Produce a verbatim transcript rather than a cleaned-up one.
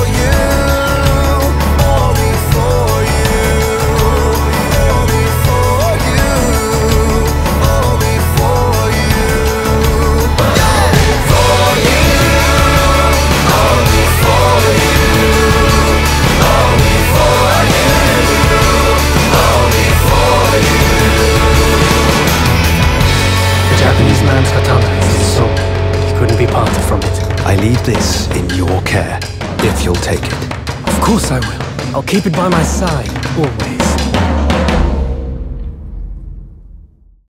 you, only for you, only for you, only for you, only for you, only for you, only for you, only for you. The Japanese man's katana is his soul. He couldn't be parted from it. I leave this in your care, if you'll take it. Of course I will. I'll keep it by my side, always.